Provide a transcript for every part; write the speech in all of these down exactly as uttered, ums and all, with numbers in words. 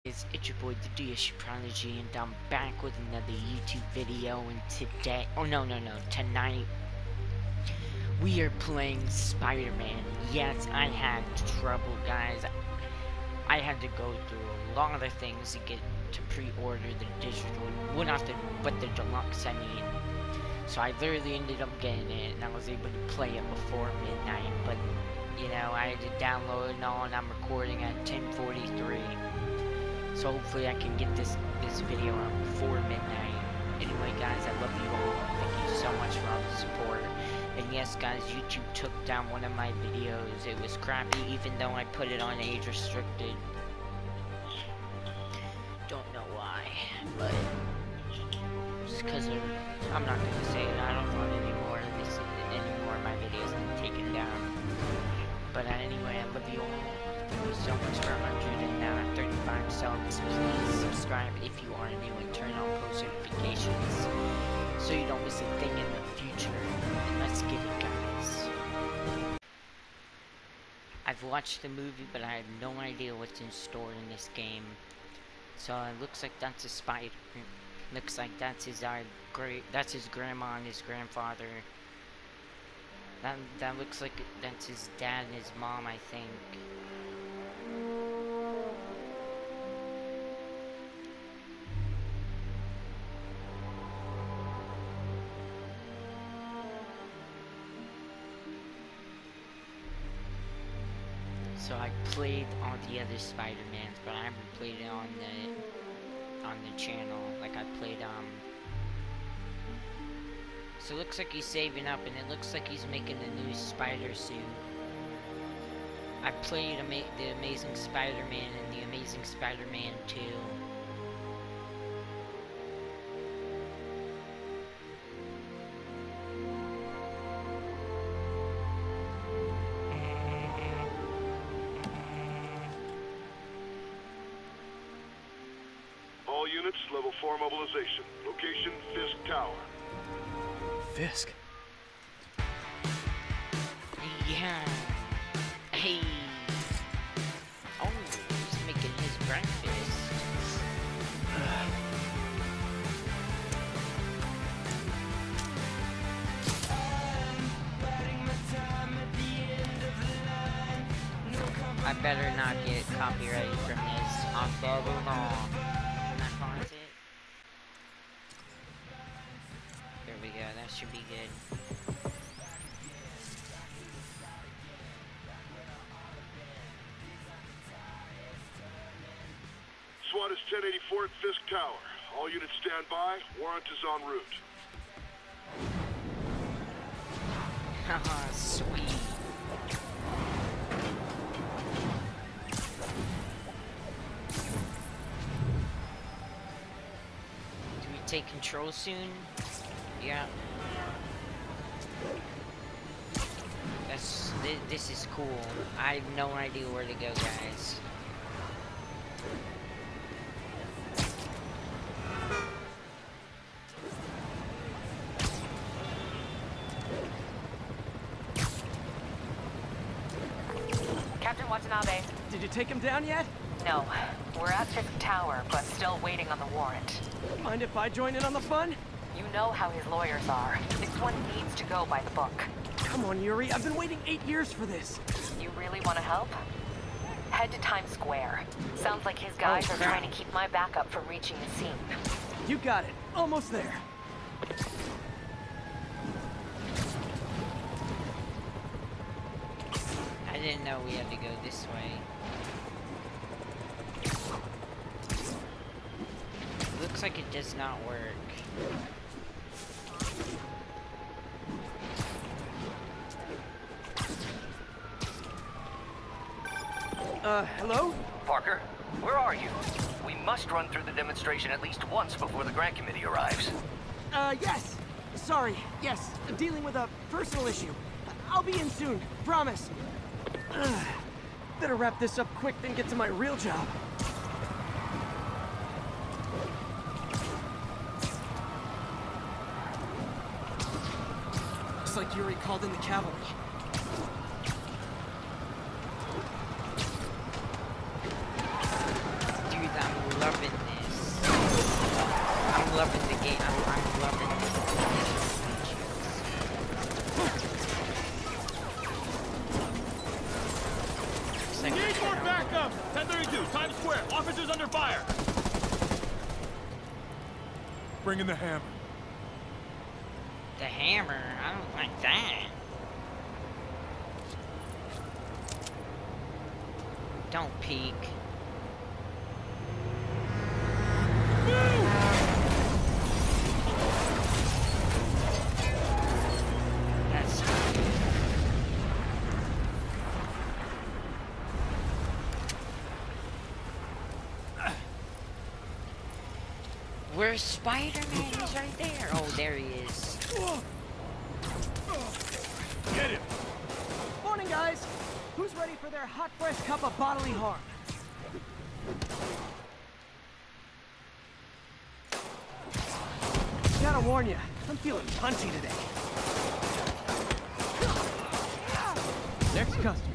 It's your boy the D S Prodigy, and I'm back with another YouTube video. And today, oh no no no, tonight we are playing Spider-Man. Yes, I had trouble, guys. I had to go through a lot of things to get to pre-order the digital, well not the, but the deluxe. I mean, so I literally ended up getting it, and I was able to play it before midnight. But you know, I had to download it and all, and I'm recording at ten forty-three. So hopefully I can get this this video out before midnight. Anyway, guys, I love you all. Thank you so much for all the support. And yes, guys, YouTube took down one of my videos. It was crappy, even though I put it on age restricted. Don't know why, but just because I'm not gonna say it. I don't want any more of this, any more of my videos taken down. But uh, anyway, I love you all. Thank you so much for one hundred thirty-five subs. Please subscribe if you are new and turn on post notifications so you don't miss a thing in the future. And let's get it, guys. I've watched the movie, but I have no idea what's in store in this game. So it looks like that's a spider. Looks like that's his uh, great. That's his grandma and his grandfather. That that looks like that's his dad and his mom, I think. So I played all the other Spider-Mans, but I haven't played it on the on the channel. Like I played um. So it looks like he's saving up, and it looks like he's making a new spider suit. I played Ama the Amazing Spider-Man and the Amazing Spider-Man two. All units, level four mobilization. Location, Fisk Tower. Fisk? Yeah. Hey. Oh, he's making his breakfast. I better not get copyrighted from this. I better not. Can I pause it? There we go. That should be good. SWAT is ten eighty-four at Fisk Tower. All units stand by. Warrant is en route. Haha, sweet. Do we take control soon? Yeah. That's, th this is cool. I have no idea where to go, guys. Captain Watanabe. Did you take him down yet? No. We're at Fisk Tower, but still waiting on the warrant. Mind if I join in on the fun? You know how his lawyers are. This one needs to go by the book. Come on, Yuri. I've been waiting eight years for this. You really want to help? Head to Times Square. Sounds like his guys Oh, are crap. trying to keep my backup from reaching the scene. You got it. Almost there. I didn't know we had to go this way. It looks like it does not work. Uh, hello? Parker, where are you? We must run through the demonstration at least once before the grant committee arrives. Uh, yes. Sorry. Yes. I'm dealing with a personal issue. I'll be in soon. Promise. Ugh. Better wrap this up quick than get to my real job. Looks like Yuri called in the cavalry. Dude, I'm loving the game. I'm, I'm loving the Need more backup! ten thirty-two, Times Square. Officers under fire. Bring in the hammer. The hammer? I don't like that. Don't peek. That's Where's Spider-Man? He's right there. Oh, there he is. Get him! Morning, guys. Who's ready for their hot, fresh cup of bodily harm? Gotta warn you, I'm feeling punchy today. Next customer.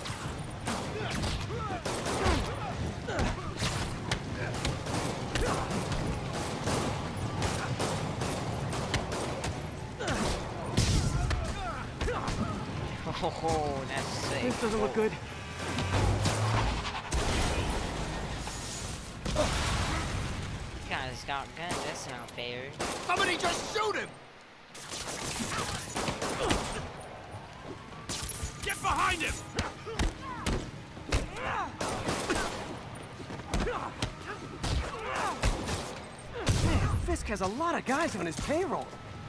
Oh, that's sick. This doesn't look good. Guys got guns. That's not fair. Somebody just shoot him! Get behind him! Man, Fisk has a lot of guys on his payroll.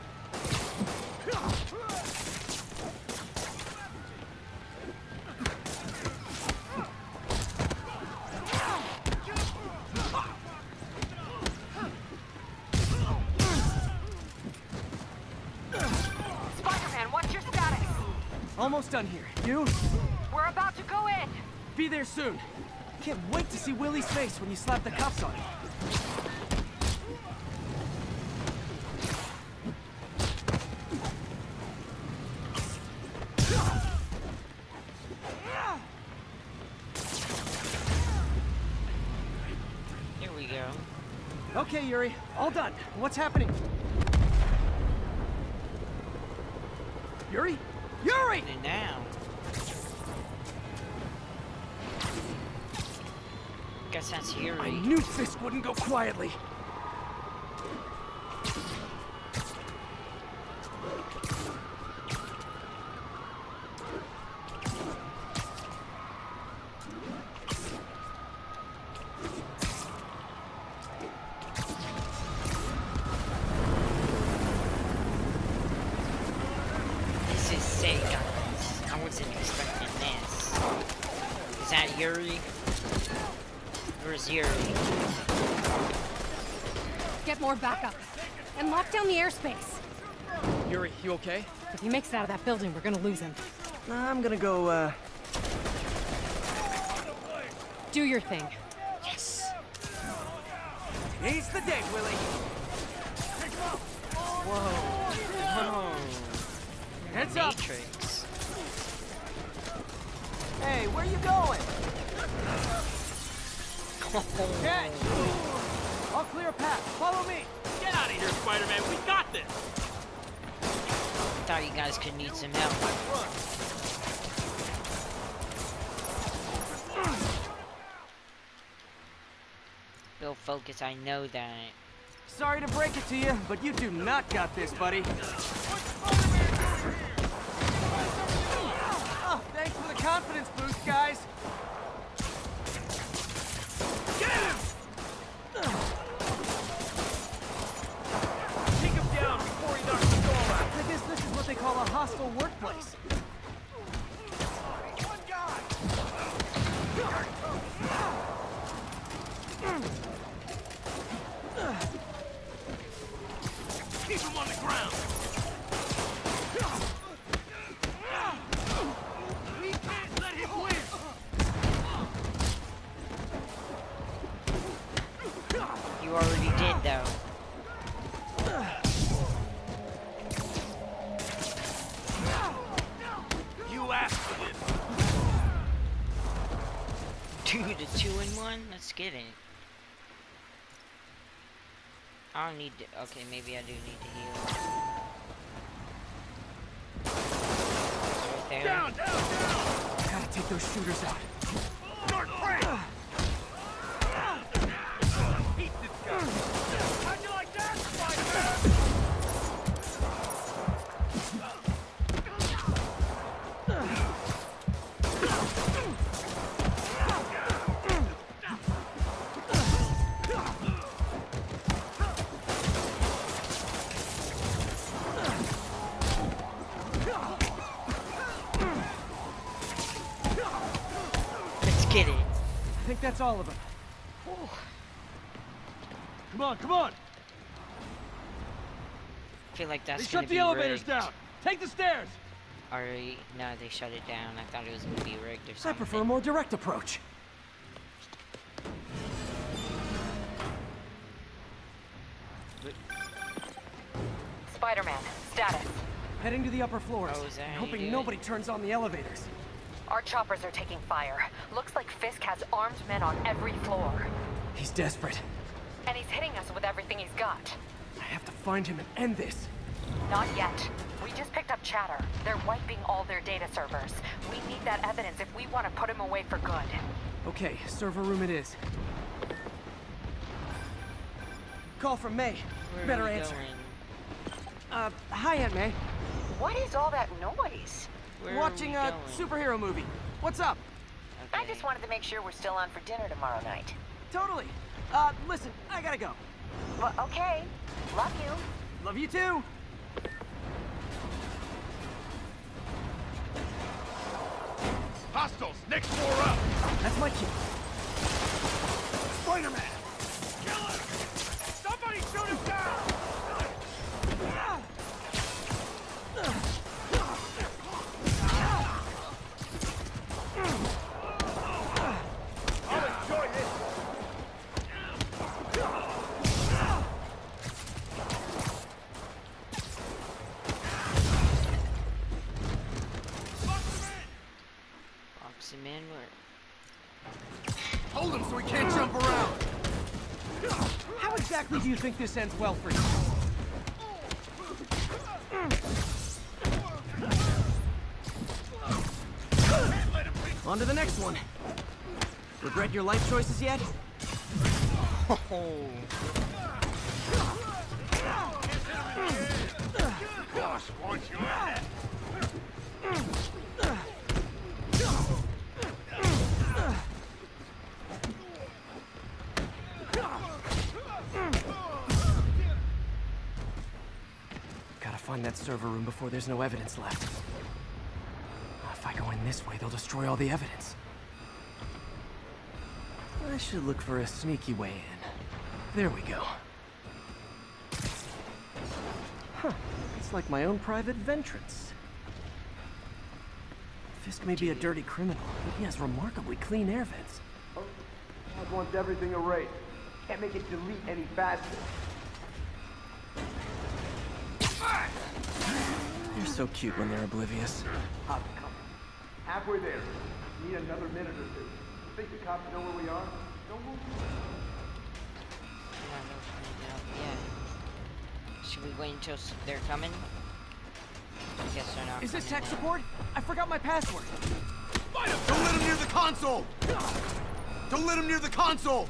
Spider-Man, what's your status? Almost done here. You? We're about to go in. Be there soon. Can't wait to see Willie's face when you slap the cuffs on him. Here we go. Okay, Yuri. All done. What's happening? Yuri? Yuri! And now. Guess that's I Yuri. knew Fisk wouldn't go quietly. This is sick, guys. I wasn't expecting this. Is that Yuri? Where's Yuri? Get more backup. And lock down the airspace. Yuri, you okay? If he makes it out of that building, we're gonna lose him. I'm gonna go, uh... Do your thing. Yes! Today's the day, Willie! Whoa. Heads up! Matrix. Hey, where you going? Catch! I'll clear a path. Follow me! Get out of here, Spider-Man. We got this! Thought you guys could need some help. Bill, focus, I know that. Sorry to break it to you, but you do not got this, buddy. Oh, thanks for the confidence boost, guys. Get him! Take him down before he knocks the door out. I guess this is what they call a hostile workplace. One guy! Keep him on the ground! We can't let him win! You already did, though. You asked for this! Two to two in one? Let's get it. I don't need to. Okay, maybe I do need to heal. Right there. Down, down, down! Gotta take those shooters out. Start praying! Eat this guy! How'd you like that, Spider-Man? Let's get it. I think that's all of them. Come on, come on! I feel like that's They gonna shut the be elevators rigged. down! Take the stairs! Alright, no, they shut it down. I thought it was gonna be rigged or I something. prefer a more direct approach. Spider-Man, status. Heading to the upper floors. Oh, is that and how you hoping do it? nobody turns on the elevators. Our choppers are taking fire. Looks like Fisk has armed men on every floor. He's desperate. And he's hitting us with everything he's got. I have to find him and end this. Not yet. We just picked up chatter. They're wiping all their data servers. We need that evidence if we want to put him away for good. Okay, server room it is. Call from May. Where Better are we answer. going? Uh, hi, Aunt May. What is all that noise? Where Watching are a we going? superhero movie. What's up? I Okay. just wanted to make sure we're still on for dinner tomorrow night. Totally. Uh, listen, I gotta go. Well, okay. Love you. Love you too. Hostiles, next floor up! That's my cue. Spider-Man! Kill him! Somebody shoot him down! I'll enjoy this! Box him in. Where? Hold him so he can't jump around! How exactly do you think this ends well for you? On to the next one. Regret your life choices yet? Boss wants you at Gotta find that server room before there's no evidence left. If I go in this way, they'll destroy all the evidence. I should look for a sneaky way in. There we go. Huh. It's like my own private ventrance. Fisk may be a dirty criminal, but he has remarkably clean air vents. God wants everything erased. Can't make it delete any faster. They're so cute when they're oblivious. How's it coming? Halfway there. Need another minute or two. Think the cops know where we are? Don't move. Come on, don't find out. Yeah. Should we wait until s- they're coming? I guess they're not. Is this coming tech now. support? I forgot my password. Don't let him near the console! Don't let him near the console!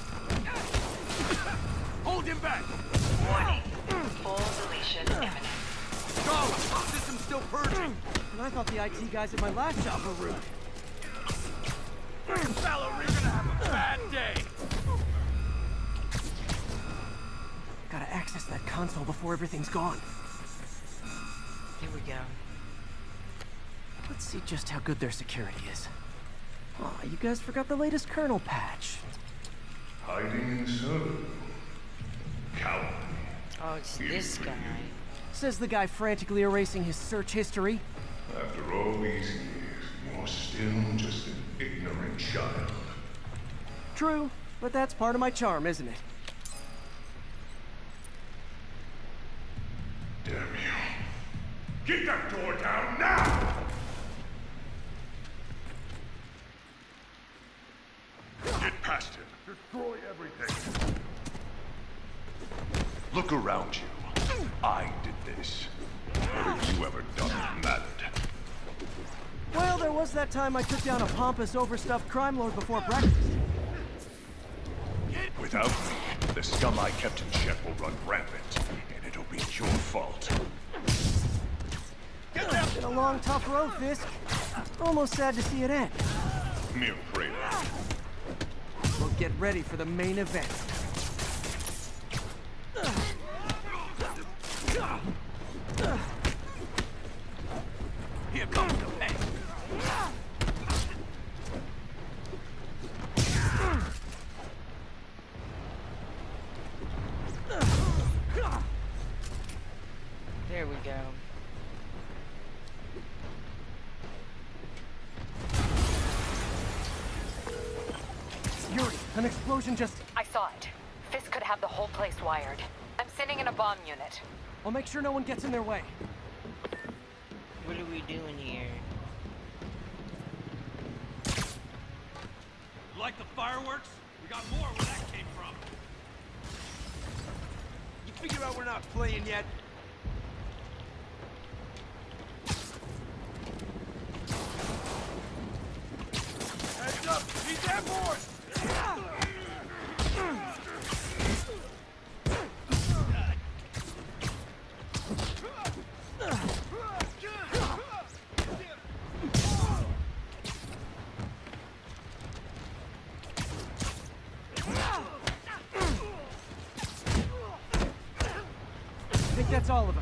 Hold him back! Warning. Full deletion imminent. Go! System's still purging! And I thought the I T guys at my last job were rude. Valerie, you're gonna have a bad day! Gotta access that console before everything's gone. Here we go. Let's see just how good their security is. Aw, you guys forgot the latest kernel patch. Hiding in the server. Coward. Oh, it's this guy. Says the guy frantically erasing his search history. After all these years, you're still just an ignorant child. True, but that's part of my charm, isn't it? Damn you. Get that door down now! Get past him. Destroy everything. Look around you. I did this. What have you ever done that mattered? Well, there was that time I took down a pompous, overstuffed crime lord before breakfast. Without me, the scum I kept in check will run rampant, and it'll be your fault. It's been a long, tough road, Fisk. Almost sad to see it end. Mere prayer. We'll get ready for the main event. Here comes the pain. There we go. Yuri, an explosion just... I saw it. Fisk could have the whole place wired. I'm sending in a bomb unit. I'll make sure no one gets in their way. What are we doing here? You like the fireworks? We got more where that came from. You figure out we're not playing yet? Heads up! He's that board! I think that's all of them.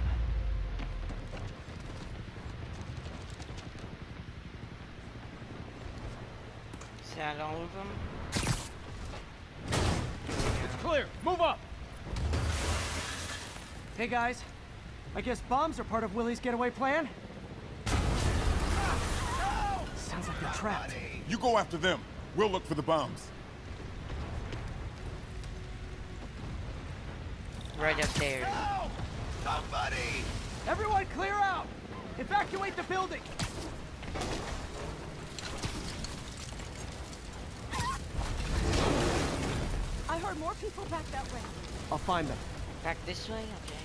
Is that all of them? It's clear! Move up! Hey guys, I guess bombs are part of Willie's getaway plan? Sounds like they're trapped. You go after them. We'll look for the bombs. Right up there. Somebody! Everyone clear out! Evacuate the building! I heard more people back that way. I'll find them. Back this way? Okay.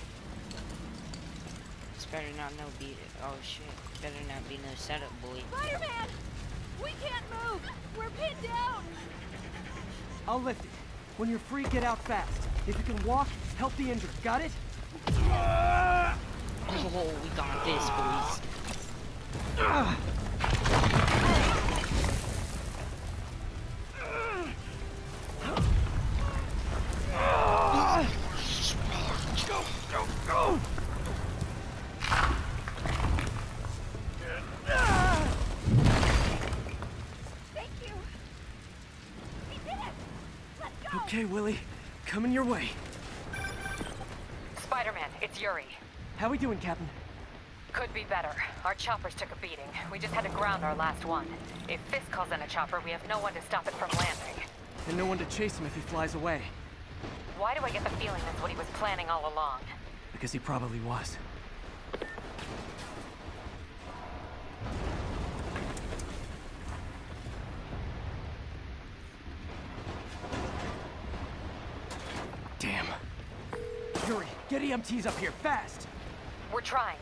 This better not no beat it. Oh shit. Better not be no setup, boy. Spider-Man! We can't move! We're pinned down! I'll lift it. When you're free, get out fast. If you can walk, help the injured. Got it? Oh, we got this, boys. Go, go, go! Thank you! We did it! Let's go! Okay, Willie. Coming your way. Spider-Man, it's Yuri. How we doing, Captain? Could be better. Our choppers took a beating. We just had to ground our last one. If Fisk calls in a chopper, we have no one to stop it from landing. And no one to chase him if he flies away. Why do I get the feeling that's what he was planning all along? Because he probably was. Damn. Yuri, get E M Ts up here, fast! We're trying.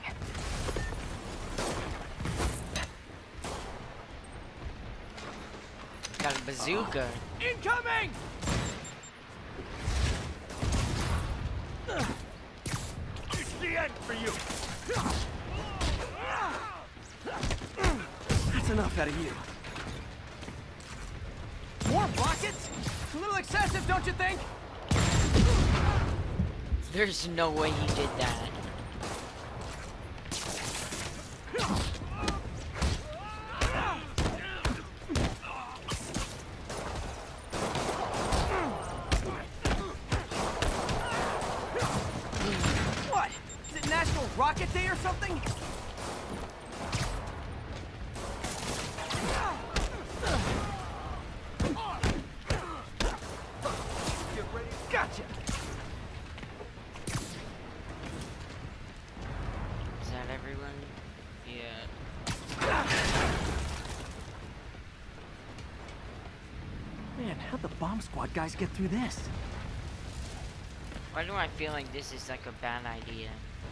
Got a bazooka. Incoming! It's the end for you! That's enough out of you. More rockets? It's a little excessive, don't you think? There's no way he did that. What? Is it National Rocket Day or something? Gotcha! Is that everyone? Yeah. Man, how'd the bomb squad guys get through this? Why do I feel like this is like a bad idea?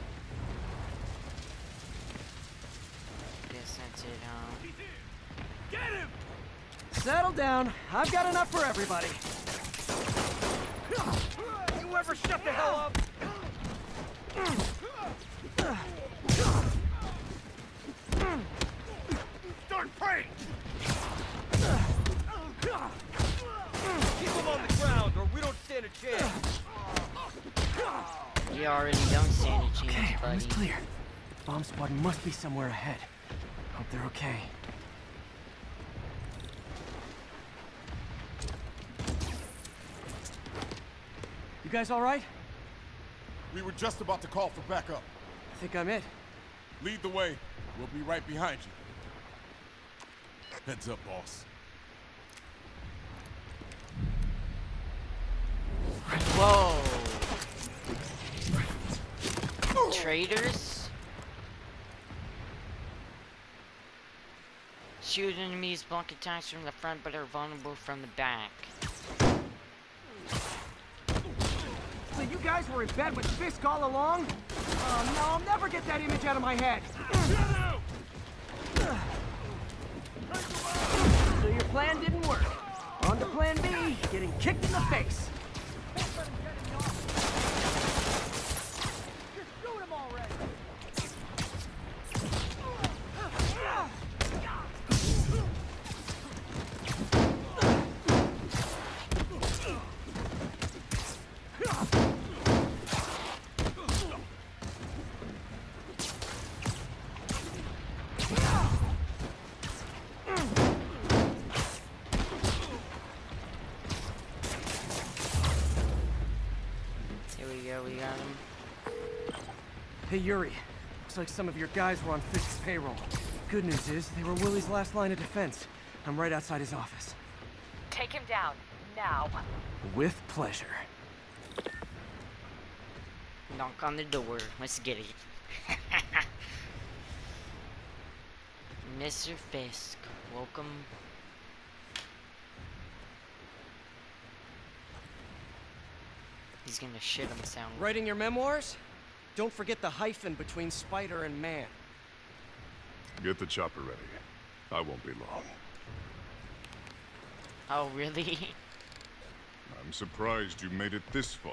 Guess that's it, huh? Get him! Settle down. I've got enough for everybody. You ever shut the hell up? Start praying! Keep him on the ground or we don't stand a chance. You already don't stand a chance, Okay, buddy. room's clear. The bomb squad must be somewhere ahead. Hope they're okay. You guys all right? We were just about to call for backup. I think I'm it. Lead the way. We'll be right behind you. Heads up, boss. Whoa! Traitors? Shoot enemies, block attacks from the front, but are vulnerable from the back. So you guys were in bed with Fisk all along? Oh no, I'll never get that image out of my head. So your plan didn't work. On to plan B, getting kicked in the face. Hey, Yuri. Looks like some of your guys were on Fisk's payroll. Good news is, they were Willie's last line of defense. I'm right outside his office. Take him down, now. With pleasure. Knock on the door. Let's get it. Mister Fisk, welcome. He's gonna shit himself. Writing your memoirs? Don't forget the hyphen between spider and man. Get the chopper ready. I won't be long. Oh, really? I'm surprised you made it this far.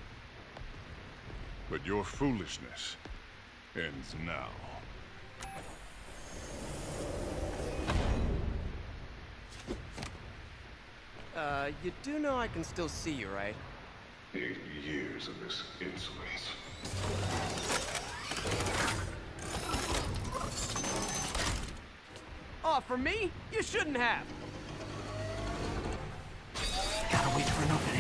But your foolishness ends now. Uh, you do know I can still see you, right? Eight years of this insolence. Oh, for me? You shouldn't have. Gotta wait for an opening.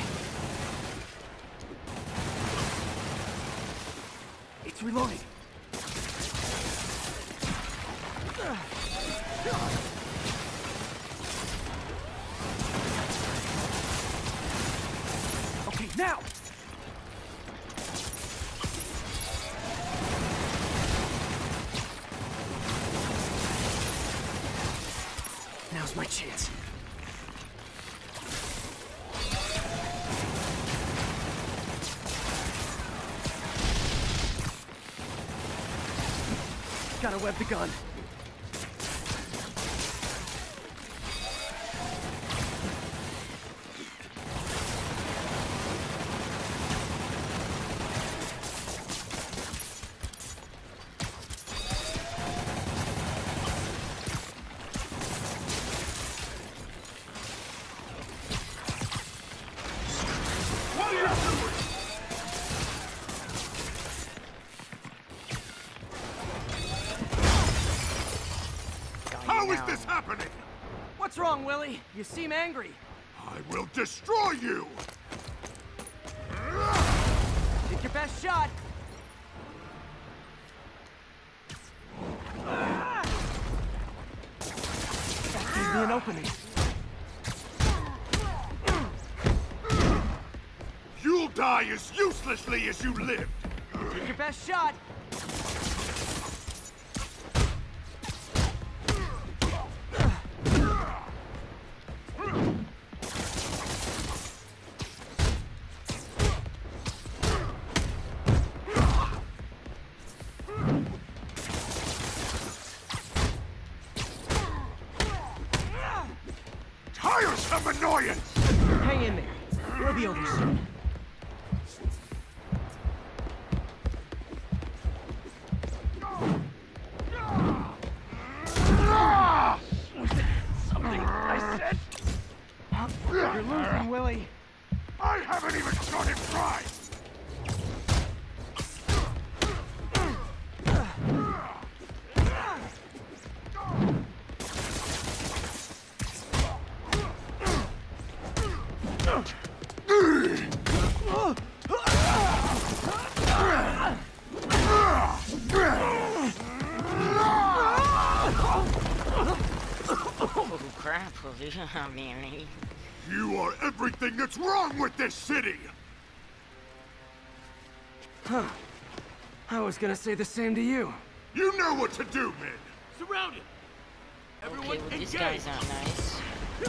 It's reloading. Okay, now! Now's my chance. Gotta web the gun. How is this happening? What's wrong, Willie? You seem angry. I will destroy you! Take your best shot. That gave me an opening. You'll die as uselessly as you lived! Take your best shot. be over soon. Was it something I said? You're losing, Willie. I haven't even started trying! Oh crap, I mean, You are everything that's wrong with this city! Huh. I was gonna say the same to you. You know what to do, men! Surrounded! Everyone okay, well, this engage. guy's not nice.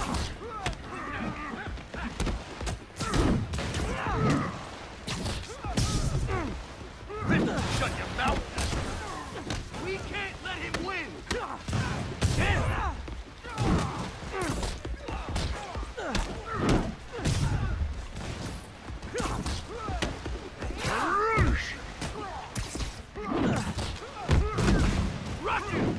Shut your mouth! We can't let him win! Damn! Rush him!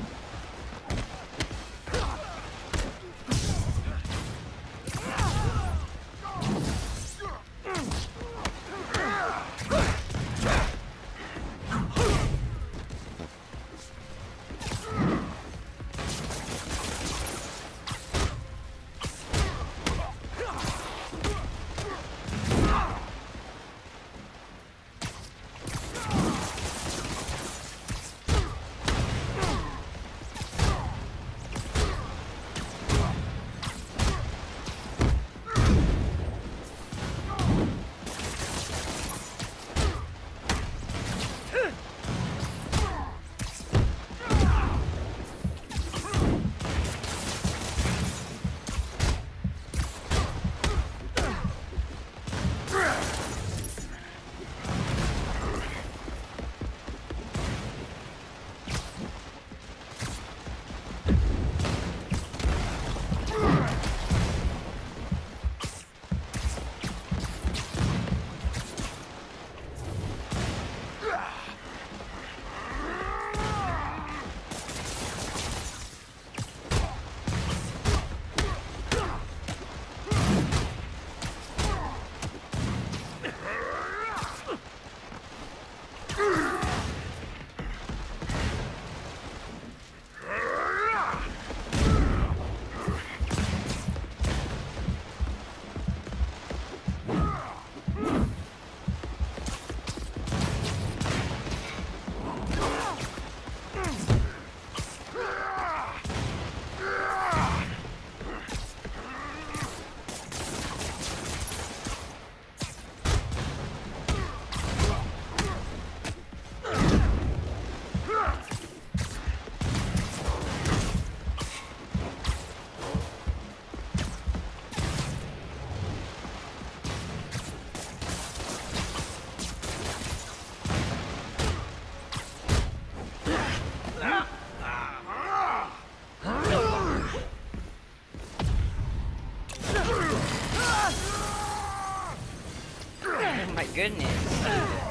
Oh my goodness.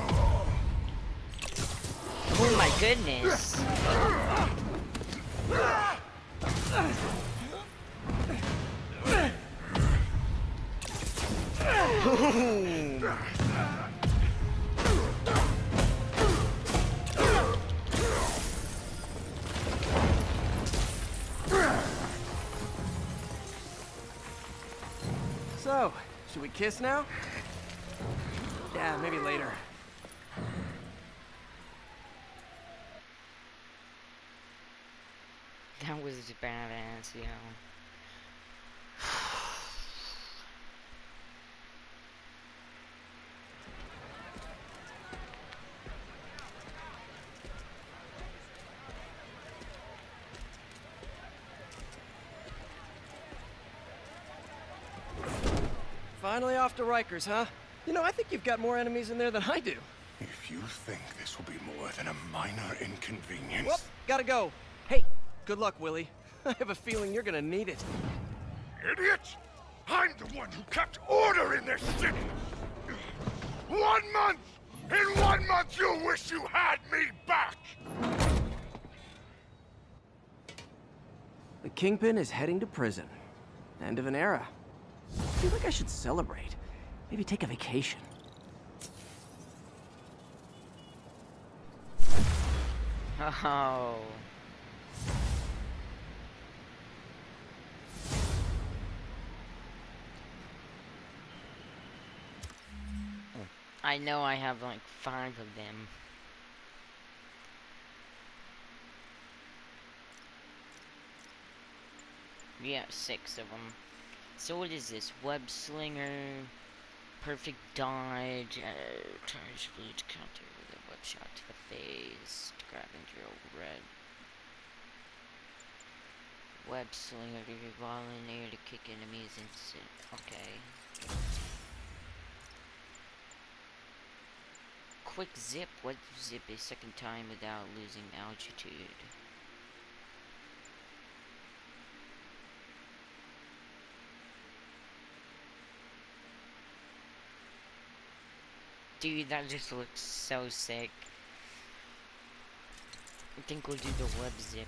Oh my goodness. So, should we kiss now? Yeah, maybe later. That was badass, you know. Finally off to Rikers, huh? You know, I think you've got more enemies in there than I do. If you think this will be more than a minor inconvenience... Whoop, gotta go. Hey, good luck, Willie. I have a feeling you're gonna need it. Idiot! I'm the one who kept order in this city! One month! In one month you'll wish you had me back! The Kingpin is heading to prison. End of an era. I feel like I should celebrate. Maybe take a vacation. Oh. I know I have like five of them. Yeah, six of them. So what is this? Web Slinger, Perfect Dodge, uh, charge bleed counter with a web shot to the face, to grab and drill red. Web Slinger to your ball in air to kick enemies instant. Okay. Quick zip. What zip a second time without losing altitude? Dude, that just looks so sick. I think we'll do the web zip.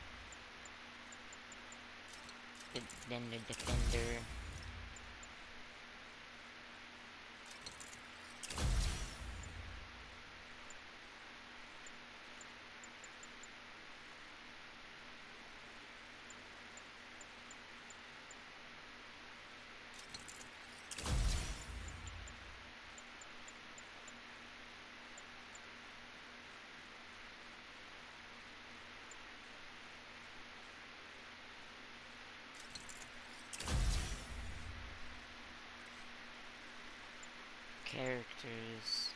And then the defender. Characters.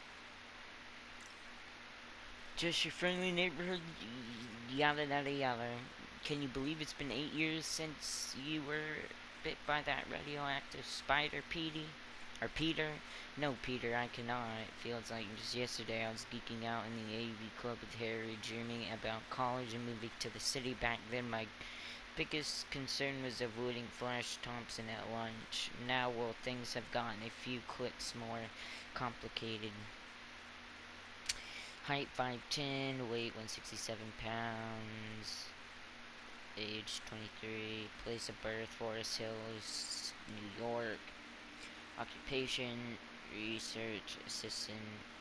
Just your friendly neighborhood, yada yada yada. Can you believe it's been eight years since you were bit by that radioactive spider, Petey? Or Peter? No, Peter, I cannot. It feels like just yesterday I was geeking out in the A V club with Harry, dreaming about college and moving to the city. Back then, my biggest concern was avoiding Flash Thompson at lunch. Now, well, things have gotten a few clicks more complicated. Height five ten, weight one hundred sixty-seven pounds, age twenty-three, place of birth Forest Hills, New York, occupation research assistant,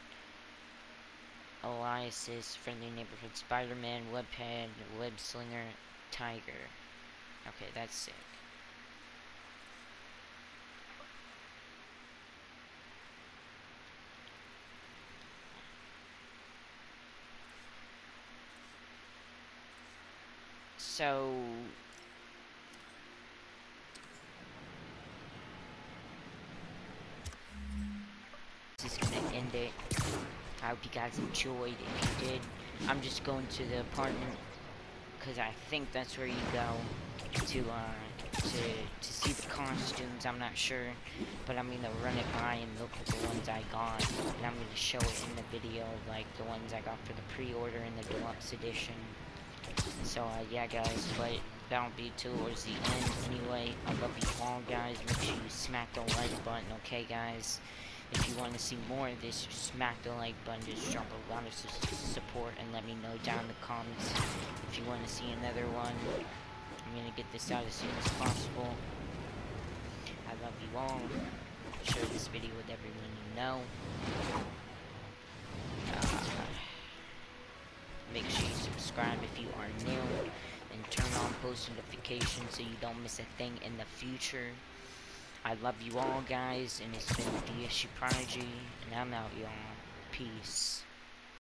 aliases friendly neighborhood Spider-Man, webhead, web slinger, tiger. Okay, that's sick. So this is gonna end it. I hope you guys enjoyed. If you did, I'm just going to the apartment because I think that's where you go to uh to to see the costumes. I'm not sure, but I'm gonna run it by and look at the ones I got, and I'm gonna show it in the video, like the ones I got for the pre-order and the deluxe edition. So uh, yeah, guys, but that'll be towards the end anyway. I love you all, guys. Make sure you smack the like button, okay, guys? If you want to see more of this, smack the like button. Just drop a lot of su support and let me know down in the comments if you want to see another one. I'm gonna get this out as soon as possible. I love you all. Share this video with everyone you know. Uh, make sure you subscribe if you are new, and turn on post notifications so you don't miss a thing in the future. I love you all, guys, and it's been D S U Prodigy, and I'm out, y'all. Peace.